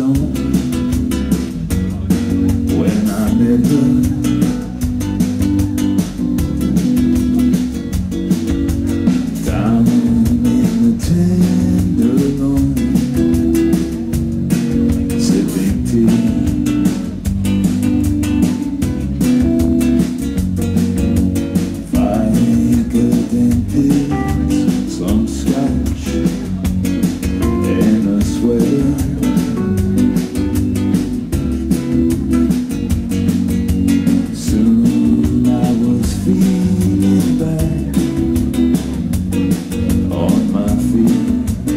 stone. When I met her, down in the Tenderloin, sipping tea, vodka and pills, some scotch, and a sweater. Soon I was feeling back on my feet.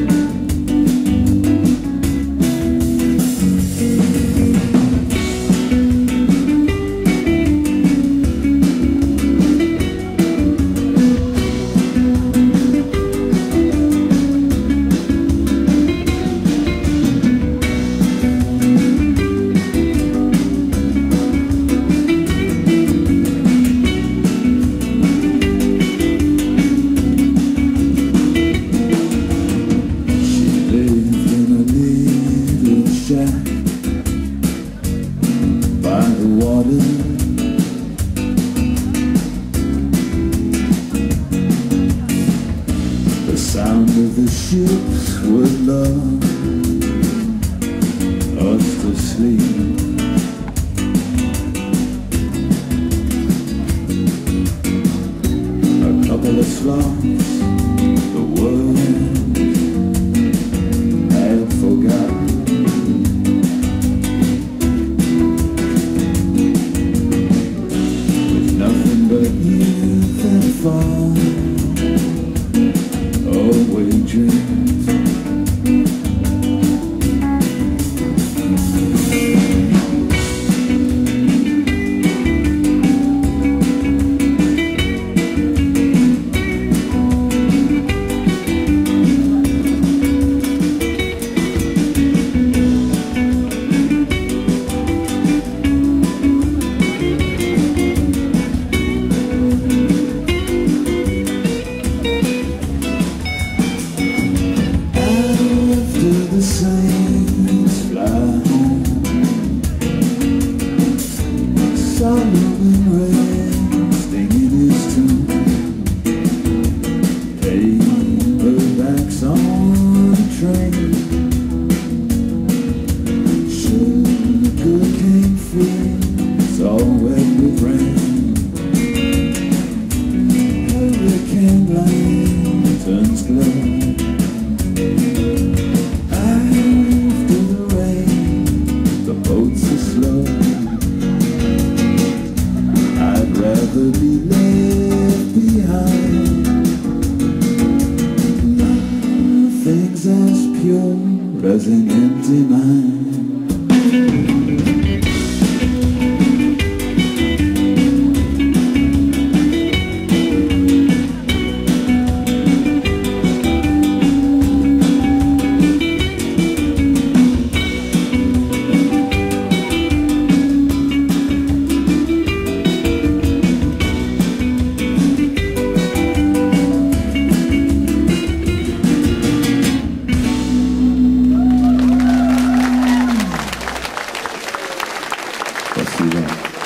By the water, the sound of the ships would lull us to sleep. A couple of sloths the world had forgotten. Far away dreams. The saints fly home, Solomon resting in his tomb, paperbacks on a train, sugar cane fields all wet with rain, hurricane lanterns glow. I'd rather be left behind. Nothing's as pure as an empty mind. Спасибо.